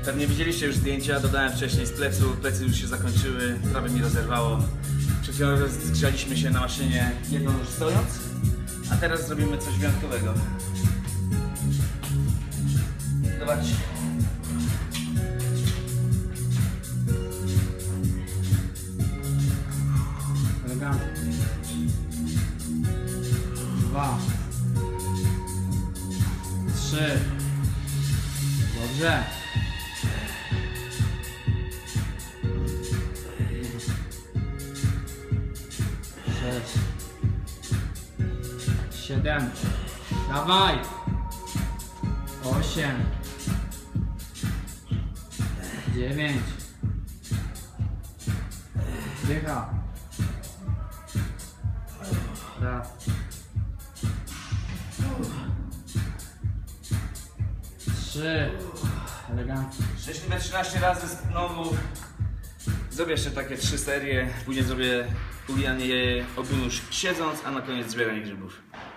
Pewnie widzieliście już zdjęcia, dodałem wcześniej z plecu, plecy już się zakończyły, prawie mi rozerwało. Przed chwilą zgrzaliśmy się na maszynie jedną już stojąc, a teraz zrobimy coś wyjątkowego. Zobaczcie. Elegancko. 2, 3. Dobrze. 6, 7. Dawaj. 8, 9. Dycha. Raz. 3. Elegancko. Szliśmy 13 razy znowu. Zrobię jeszcze takie 3 serie, później zrobię uwijanie obu nóż siedząc, a na koniec zbieranie grzybów.